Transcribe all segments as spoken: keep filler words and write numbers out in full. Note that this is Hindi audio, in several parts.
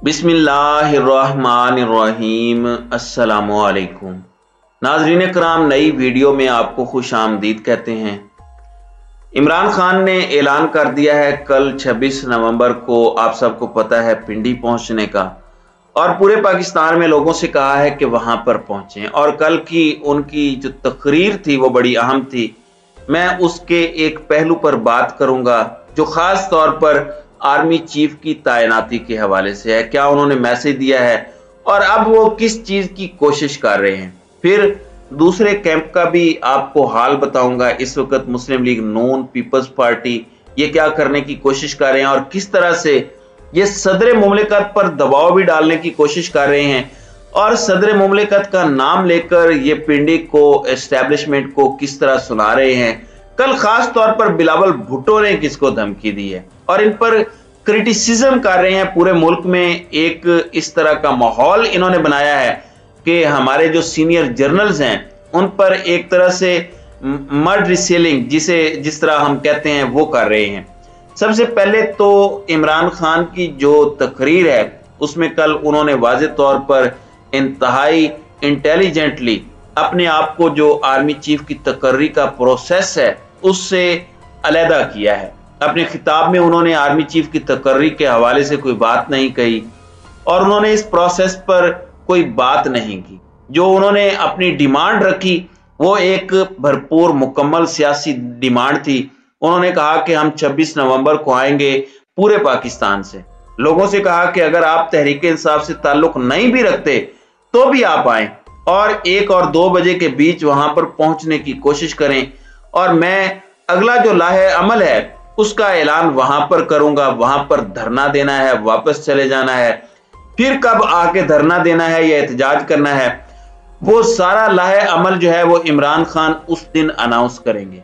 बिस्मिल्लाहिर्रहमानिर्रहीम। अस्सलामुअलैकुम नाज़रीन कराम, नई वीडियो में आपको खुश आमदीद कहते हैं। इमरान खान ने ऐलान कर दिया है कल छब्बीस नवंबर को, आप सबको पता है, पिंडी पहुंचने का, और पूरे पाकिस्तान में लोगों से कहा है कि वहां पर पहुंचें। और कल की उनकी जो तकरीर थी वो बड़ी अहम थी। मैं उसके एक पहलू पर बात करूंगा जो खास तौर पर आर्मी चीफ की तैनाती के हवाले से है। क्या उन्होंने मैसेज दिया है और अब वो किस चीज की कोशिश कर रहे हैं। फिर दूसरे कैंप का भी आपको हाल बताऊंगा। इस वक्त Muslim League Noon, People's Party ये क्या करने की कोशिश कर रहे हैं और किस तरह से ये सदर मुमलिकत पर दबाव भी डालने की कोशिश कर रहे हैं, और सदर मुमलिकत का नाम लेकर ये पिंडी को, एस्टेब्लिशमेंट को किस तरह सुना रहे हैं। कल खास तौर पर बिलावल भुट्टो ने किसको धमकी दी है और इन पर क्रिटिसिज्म कर रहे हैं। पूरे मुल्क में एक इस तरह का माहौल इन्होंने बनाया है कि हमारे जो सीनियर जर्नल्स हैं उन पर एक तरह से मड रिसेलिंग, जिसे जिस तरह हम कहते हैं, वो कर रहे हैं। सबसे पहले तो इमरान खान की जो तकरीर है उसमें कल उन्होंने वाज़े तौर पर इंतहाई इंटेलिजेंटली अपने आप को जो आर्मी चीफ की तकर्री का प्रोसेस है उससे अलहदा किया है। अपने खिताब में उन्होंने आर्मी चीफ की तकर्री के हवाले से कोई बात नहीं कही और उन्होंने इस प्रोसेस पर कोई बात नहीं की। जो उन्होंने अपनी डिमांड रखी वो एक भरपूर मुकम्मल सियासी डिमांड थी। उन्होंने कहा कि हम छब्बीस नवंबर को आएंगे पूरे पाकिस्तान से। लोगों से कहा कि अगर आप तहरीक इंसाफ से ताल्लुक नहीं भी रखते तो भी आप आए और एक और दो बजे के बीच वहां पर पहुंचने की कोशिश करें, और मैं अगला जो लाहे अमल है उसका ऐलान वहां पर करूंगा। वहां पर धरना देना है, वापस चले जाना है, फिर कब आके धरना देना है या एहतजाज करना है, वो सारा लाहे अमल जो है वो इमरान खान उस दिन अनाउंस करेंगे।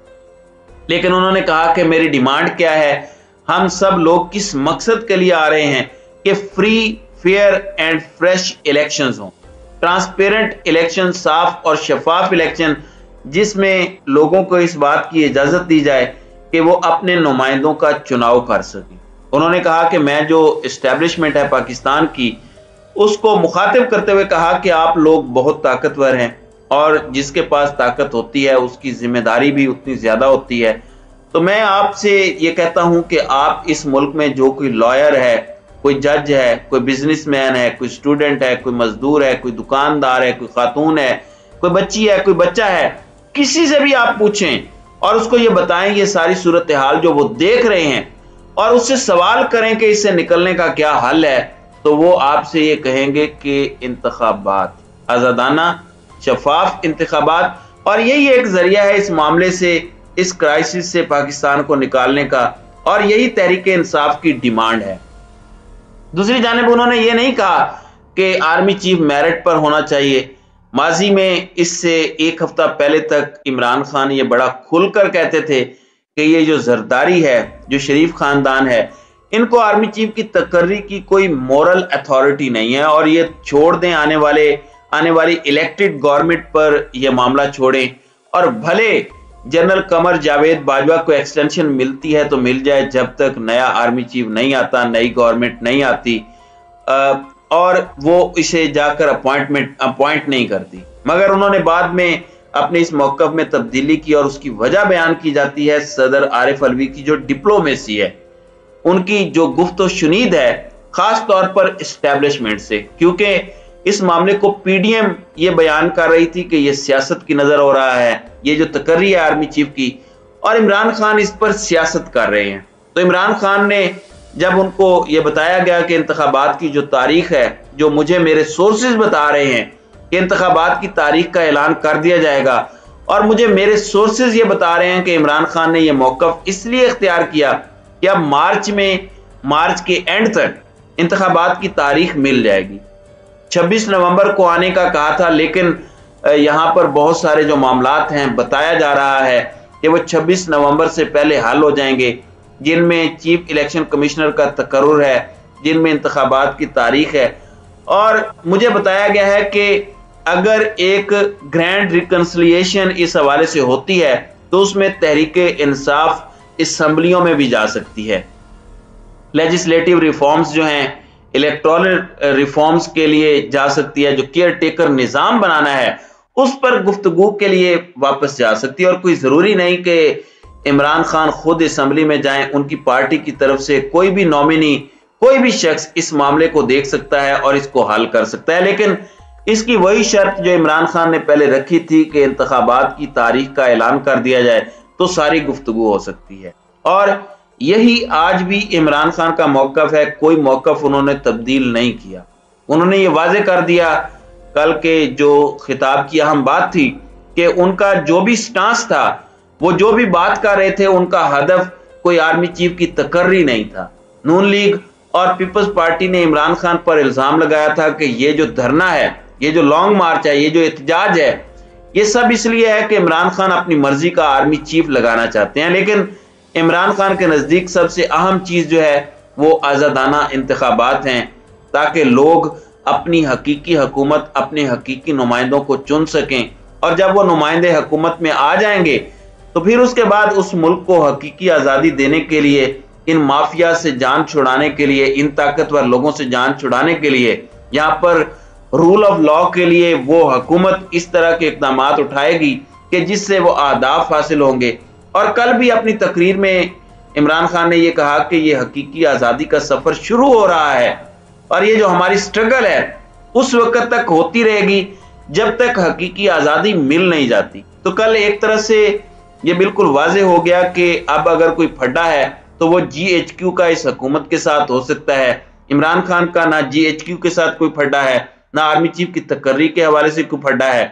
लेकिन उन्होंने कहा कि मेरी डिमांड क्या है, हम सब लोग किस मकसद के लिए आ रहे हैं कि free, fair and fresh elections हों, ट्रांसपेरेंट इलेक्शन, साफ और शफाफ इलेक्शन, जिसमें लोगों को इस बात की इजाजत दी जाए कि वो अपने नुमाइंदों का चुनाव कर सकें। उन्होंने कहा कि मैं जो इस्टेब्लिशमेंट है पाकिस्तान की, उसको मुखातिब करते हुए कहा कि आप लोग बहुत ताकतवर हैं और जिसके पास ताकत होती है उसकी जिम्मेदारी भी उतनी ज्यादा होती है। तो मैं आपसे ये कहता हूं कि आप इस मुल्क में जो कोई लॉयर है, कोई जज है, कोई बिजनेसमैन है, कोई स्टूडेंट है, कोई मजदूर है, कोई दुकानदार है, कोई खातून है, कोई बच्ची है, कोई बच्चा है, किसी से भी आप पूछें और उसको ये बताएं ये सारी सूरत हाल जो वो देख रहे हैं और उससे सवाल करें कि इससे निकलने का क्या हल है, तो वो आपसे ये कहेंगे कि इंतखाबात, आज़ादाना शफाफ इंतखाबात, और यही एक जरिया है इस मामले से, इस क्राइसिस से पाकिस्तान को निकालने का, और यही तहरीक इंसाफ की डिमांड है। दूसरी जानिब उन्होंने ये नहीं कहा कि आर्मी चीफ मेरिट पर होना चाहिए। माजी में इससे एक हफ्ता पहले तक इमरान खान ये बड़ा खुलकर कहते थे कि ये जो जरदारी है, जो शरीफ खानदान है, इनको आर्मी चीफ की तकर्री की कोई मोरल अथॉरिटी नहीं है और ये छोड़ दें, आने वाले आने वाली इलेक्टेड गवर्नमेंट पर यह मामला छोड़ें, और भले जनरल कमर जावेद बाजवा को एक्सटेंशन मिलती है तो मिल जाए जब तक नया आर्मी चीफ नहीं आता, नई गवर्नमेंट नहीं आती, आ, और वो इसे जाकर अपॉइंटमेंट अपॉइंट नहीं करती। मगर उन्होंने बाद में अपने इस मौकफ में तब्दीली की और उसकी वजह बयान की जाती है सदर आरिफ अलवी की जो डिप्लोमेसी है, उनकी जो गुफ्तो शुनीद है, खास तौर पर एस्टेब्लिशमेंट से, क्योंकि इस मामले को पीडीएम ये बयान कर रही थी कि ये सियासत की नजर हो रहा है, ये जो तकर्री है आर्मी चीफ की, और इमरान खान इस पर सियासत कर रहे हैं। तो इमरान खान ने जब उनको ये बताया गया कि इंतखाबात की जो तारीख है, जो मुझे मेरे सोर्सेज बता रहे हैं कि इंतखाबात की तारीख का ऐलान कर दिया जाएगा, और मुझे मेरे सोर्सेज ये बता रहे हैं कि इमरान खान ने यह मौकफ इसलिए इख्तियार किया कि अब मार्च में, मार्च के एंड तक इंतखाबात की तारीख मिल जाएगी। छब्बीस नवंबर को आने का कहा था, लेकिन यहाँ पर बहुत सारे जो मामलात हैं, बताया जा रहा है कि वो छब्बीस नवंबर से पहले हल हो जाएंगे, जिनमें चीफ इलेक्शन कमिश्नर का तकर्रुर है, जिनमें इंतखाबात की तारीख है। और मुझे बताया गया है कि अगर एक ग्रैंड रिकन्सिलिएशन इस हवाले से होती है तो उसमें तहरीक इंसाफ असम्बलियों में भी जा सकती है। लेजिस्लेटिव रिफॉर्म्स जो हैं इलेक्टोरल रिफॉर्म्स के लिए जा सकती है, जो केयर टेकर निजाम बनाना है उस पर गुफ्तगू के लिए वापस जा सकती है। और कोई जरूरी नहीं कि इमरान खान खुद असेंबली में जाएं, उनकी पार्टी की तरफ से कोई भी नॉमिनी, कोई भी शख्स इस मामले को देख सकता है और इसको हल कर सकता है। लेकिन इसकी वही शर्त जो इमरान खान ने पहले रखी थी कि इंतखाबात की तारीख का ऐलान कर दिया जाए तो सारी गुफ्तगू हो सकती है। और यही आज भी इमरान खान का मौकफ है, कोई मौकफ उन्होंने तब्दील नहीं किया। उन्होंने ये वाजे कर दिया, कल के जो खिताब की अहम बात थी कि उनका जो भी स्टांस था, वो जो भी बात कर रहे थे, उनका हदफ कोई आर्मी चीफ की तकर्री नहीं था। नून लीग और पीपल्स पार्टी ने इमरान खान पर इल्जाम लगाया था कि ये जो धरना है, ये जो लॉन्ग मार्च है, ये जो एहतजाज है, ये सब इसलिए है कि इमरान खान अपनी मर्जी का आर्मी चीफ लगाना चाहते हैं। लेकिन इमरान खान के नजदीक सबसे अहम चीज जो है वो आजादाना इंतखाबात हैं, ताकि लोग अपनी हकीकी हुकूमत, अपने हकीकी नुमाइंदों को चुन सकें। और जब वो नुमाइंदे हुकूमत में आ जाएंगे तो फिर उसके बाद उस मुल्क को हकीकी आज़ादी देने के लिए, इन माफिया से जान छुड़ाने के लिए, इन ताकतवर लोगों से जान छुड़ाने के लिए, यहाँ पर रूल ऑफ लॉ के लिए वो हुकूमत इस तरह के इकदाम उठाएगी कि जिससे वो अहदाफ हासिल होंगे। और कल भी अपनी तकरीर में इमरान खान ने यह कहा कि ये हकीकी आज़ादी का सफर शुरू हो रहा है और ये जो हमारी स्ट्रगल है उस वक्त तक होती रहेगी जब तक हकीकी आज़ादी मिल नहीं जाती। तो कल एक तरह से ये बिल्कुल वाजे हो गया कि अब अगर कोई फड्डा है तो वो जी एच क्यू का इस हुकूमत के साथ हो सकता है। इमरान खान का ना जी एच क्यू के साथ कोई फड्डा है, ना आर्मी चीफ की तकर्री के हवाले से कोई फड्डा है।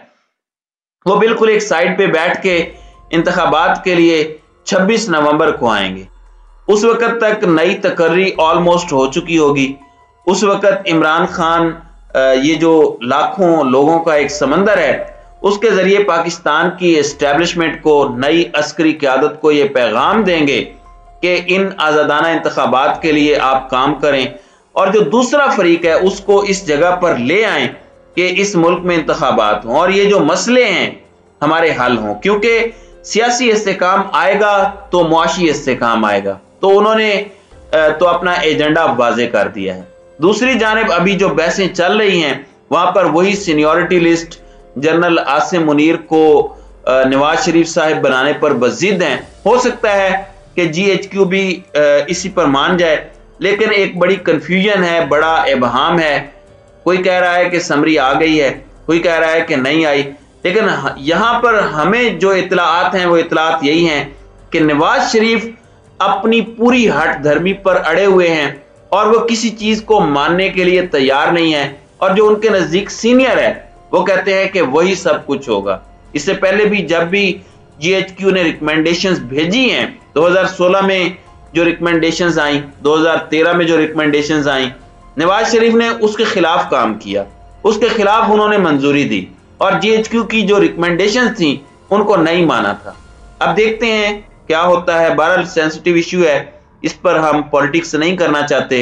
वो बिल्कुल एक साइड पे बैठ के इंतखाबात के लिए छब्बीस नवंबर को आएंगे। उस वक्त तक नई तकर्री ऑलमोस्ट हो चुकी होगी। उस वक्त इमरान खान ये जो लाखों लोगों का एक समंदर है, उसके जरिए पाकिस्तान की एस्टेब्लिशमेंट को, नई अस्करी क़यादत को ये पैगाम देंगे कि इन आज़ादाना इंतखाबात के लिए आप काम करें और जो दूसरा फरीक है उसको इस जगह पर ले आएं कि इस मुल्क में इंतखाबात हों और ये जो मसले हैं हमारे हल हों। क्योंकि सियासी इस्तेकाम आएगा तो मुआशी इस्तेकाम आएगा। तो उन्होंने तो अपना एजेंडा वाजे कर दिया है। दूसरी जानिब अभी जो बहसें चल रही हैं वहां पर वही seniority list general Asim Munir को नवाज शरीफ साहब बनाने पर बजिद हैं। हो सकता है कि जी एच क्यू भी इसी पर मान जाए, लेकिन एक बड़ी कंफ्यूजन है, बड़ा इबहाम है। कोई कह रहा है कि समरी आ गई है, कोई कह रहा है कि नहीं आई। लेकिन यहाँ पर हमें जो इतलात हैं वो इतलात यही हैं कि नवाज शरीफ अपनी पूरी हट धर्मी पर अड़े हुए हैं और वो किसी चीज को मानने के लिए तैयार नहीं है। और जो उनके नजदीक सीनियर है वो कहते हैं कि वही सब कुछ होगा। इससे पहले भी जब भी जी एच क्यू ने रिकमेंडेशंस भेजी हैं, दो हज़ार सोलह में जो रिकमेंडेशंस आई, दो हज़ार तेरह में जो रिकमेंडेशंस आई, नवाज शरीफ ने उसके खिलाफ काम किया, उसके खिलाफ उन्होंने मंजूरी दी और जी एच क्यू की जो रिकमेंडेशंस थी उनको नहीं माना था। अब देखते हैं क्या होता है। बहरहाल सेंसिटिव इश्यू है, इस पर हम पॉलिटिक्स नहीं करना चाहते।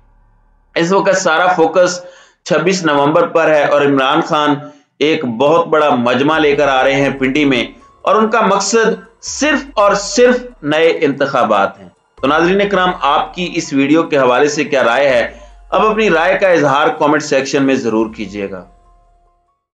इस वक्त सारा फोकस छब्बीस नवंबर पर है और इमरान खान एक बहुत बड़ा मजमा लेकर आ रहे हैं पिंडी में और उनका मकसद सिर्फ और सिर्फ नए इंतखाबात हैं। तो नाज़रीन इकराम, आपकी इस वीडियो के हवाले से क्या राय है? अब अपनी राय का इजहार कमेंट सेक्शन में जरूर कीजिएगा।